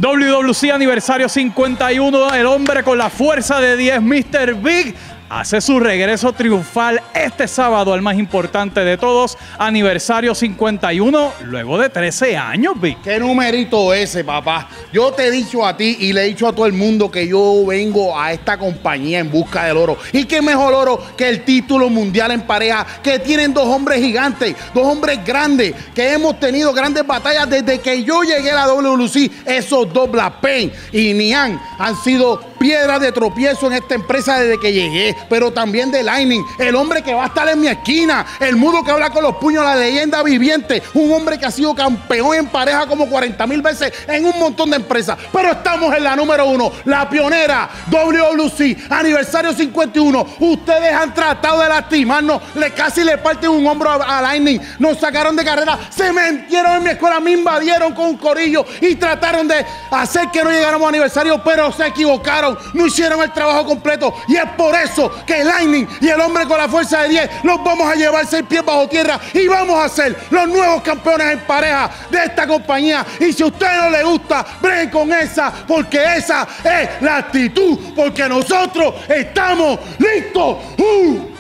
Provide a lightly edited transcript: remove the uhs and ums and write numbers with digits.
WWC aniversario 51, el hombre con la fuerza de 10, Mr. Big, hace su regreso triunfal este sábado, el más importante de todos, aniversario 51, luego de 13 años, Big. ¿Qué numerito ese, papá? Yo te he dicho a ti y le he dicho a todo el mundo que yo vengo a esta compañía en busca del oro. ¿Y qué mejor oro que el título mundial en pareja que tienen dos hombres gigantes, dos hombres grandes, que hemos tenido grandes batallas desde que yo llegué a la WWC? Esos dos, Black Pain y Nian, han sido piedras de tropiezo en esta empresa desde que llegué. Pero también de Lightning, el hombre que va a estar en mi esquina, el mudo que habla con los puños, la leyenda viviente, un hombre que ha sido campeón en pareja como 40,000 veces en un montón de empresas. Pero estamos en la número 1, la pionera, WWC, aniversario 51. Ustedes han tratado de lastimarnos, casi le parten un hombro a Lightning, nos sacaron de carrera, se metieron en mi escuela, me invadieron con un corillo y trataron de hacer que no llegáramos a aniversario, pero se equivocaron, no hicieron el trabajo completo y es por eso que Lightning y el hombre con la fuerza de 10 los vamos a llevar 6 pies bajo tierra y vamos a ser los nuevos campeones en pareja de esta compañía. Y si a usted no le gusta, breguen con esa, porque esa es la actitud, porque nosotros estamos listos.